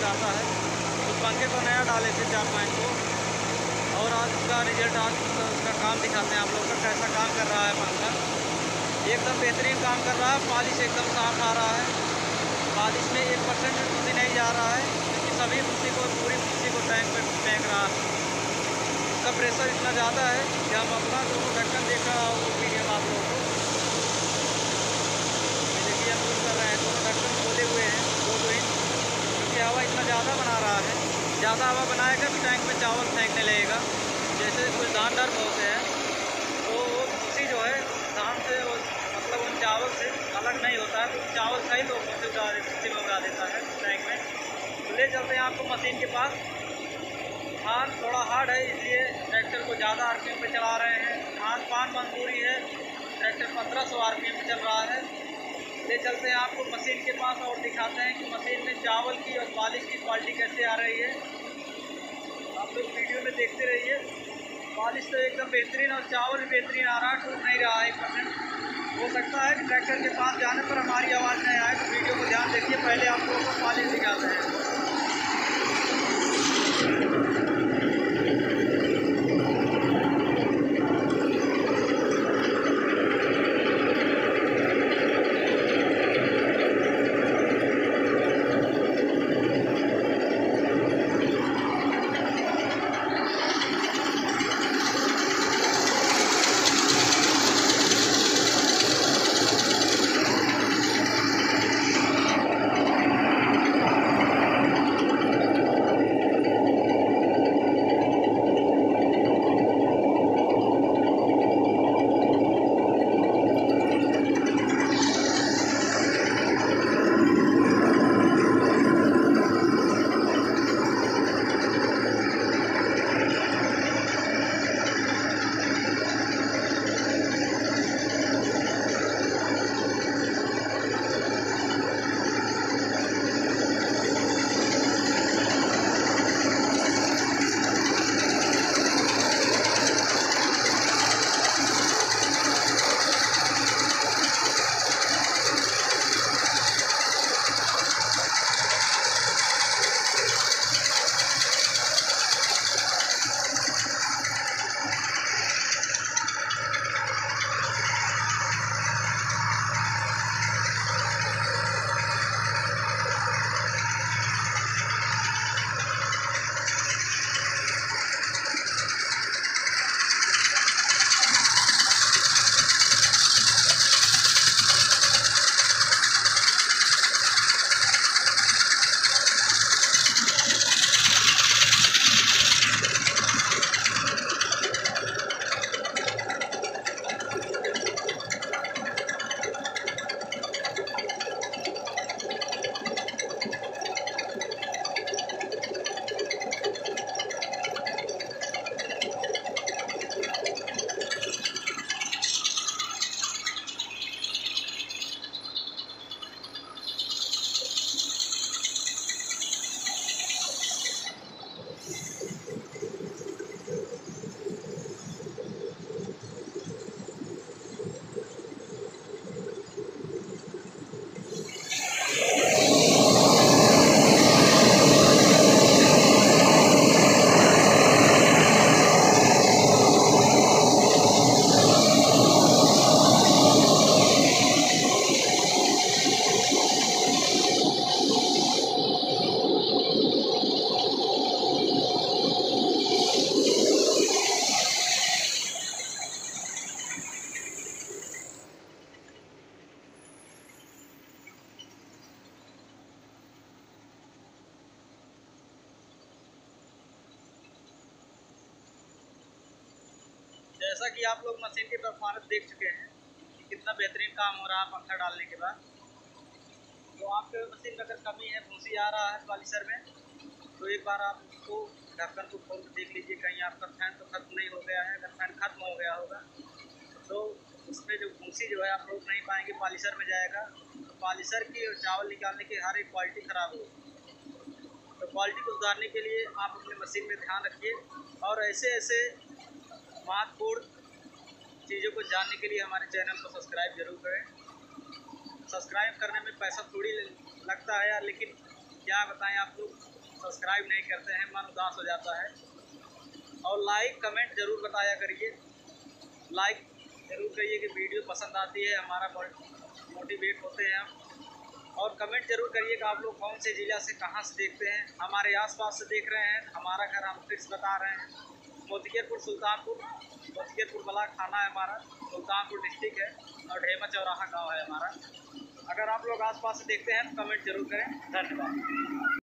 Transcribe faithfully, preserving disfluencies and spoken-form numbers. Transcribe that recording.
जाता है। तो पंखे को नया डाले थे चार पाँच को, और आज उसका रिजल्ट, आज उसका काम दिखाते हैं आप लोगों का कैसा काम कर रहा है पंखा। एकदम बेहतरीन काम कर रहा है, पॉलिश एकदम साफ आ रहा है, पॉलिश में एक परसेंट भी फुंसी नहीं जा रहा है, क्योंकि सभी फुंसी को, पूरी फुंसी को टैंक पे फेंक रहा है। उसका प्रेशर इतना ज़्यादा है कि हम अपना दोनों ढक्कन देख रहा हूँ वो वीडियो में आप लोगों को। ये देखिए हम यूज़ कर रहे हैं, दोनों ढक्कन खोले हुए हैं दो दो इंच, क्योंकि हवा इतना ज़्यादा बना रहा है। ज़्यादा हवा बनाएगा तो टैंक में चावल फेंकने लगेगा। जैसे कुछ दानदार होते हैं तो वो भूसी जो है धान से, मतलब उन चावल से अलग नहीं होता है, तो चावल सही लोग से उगा भूसी में उगा देता है टैंक में। तो ले चलते हैं आपको मशीन के पास। धान थोड़ा हार्ड है, इसलिए ट्रैक्टर को ज़्यादा आरपीएम पे चला रहे हैं। धान पान मंजूरी है, ट्रैक्टर पंद्रह सौ आरपीएम पे चल रहा है। ले चलते हैं आपको मशीन के पास और दिखाते हैं कि मशीन में चावल की और पॉलिश की क्वालिटी कैसे आ रही है। आप लोग वीडियो में देखते रहिए। पॉलिश तो एकदम बेहतरीन और चावल भी बेहतरीन आ रहा है, टूट नहीं रहा है एक परसेंट। हो सकता है कि ट्रैक्टर के पास जाने पर हमारी आवाज़ नहीं आए, तो वीडियो को ध्यान देखिए। पहले आप लोगों को पॉलिश दिखाते हैं। जैसा कि आप लोग मशीन की परफॉर्मेंस देख चुके हैं कि कितना बेहतरीन काम हो रहा है पंखा डालने के बाद। तो आपके मशीन में अगर कमी है, भूसी आ रहा है पॉलिशर में, तो एक बार आप उसको ढक्कन को खोल कर देख लीजिए, कहीं आपका फैन तो खत्म नहीं हो गया है। अगर फैन खत्म हो गया होगा तो उसमें जो भूसी जो है आप रोक नहीं पाएंगे, पॉलिशर में जाएगा। तो पॉलिशर की और चावल निकालने की हर एक क्वालिटी ख़राब होगी। तो क्वालिटी को सुधारने के लिए आप अपने मशीन में ध्यान रखिए, और ऐसे ऐसे महत्वपूर्ण चीज़ों को जानने के लिए हमारे चैनल को सब्सक्राइब जरूर करें। सब्सक्राइब करने में पैसा थोड़ी लगता है यार, लेकिन क्या बताएं आप लोग, सब्सक्राइब नहीं करते हैं, मन उदास हो जाता है। और लाइक कमेंट ज़रूर बताया करिए, लाइक ज़रूर करिए कि वीडियो पसंद आती है, हमारा मोटिवेट होते हैं हम। और कमेंट जरूर करिए कि आप लोग कौन से ज़िला से कहाँ से देखते हैं, हमारे आसपास से देख रहे हैं। हमारा घर हम फिर से बता रहे हैं, मोतियरपुर सुल्तानपुर, मोतियरपुर ब्लॉक थाना है हमारा, सुल्तानपुर डिस्ट्रिक्ट है, और ढेमा चौराहा गांव है हमारा। अगर आप लोग आसपास से देखते हैं तो कमेंट जरूर करें। धन्यवाद।